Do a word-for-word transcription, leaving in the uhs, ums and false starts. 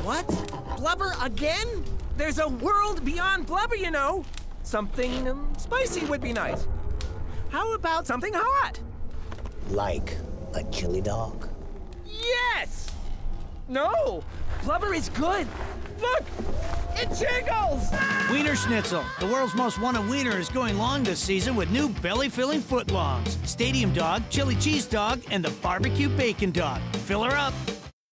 What? Blubber again? There's a world beyond blubber, you know. Something um, spicy would be nice. How about something hot? Like a chili dog? Yes! No! Blubber is good. Look! It jiggles! Wienerschnitzel, the world's most wanted wiener, is going long this season with new belly-filling footlongs. Stadium dog, chili cheese dog, and the barbecue bacon dog. Fill her up.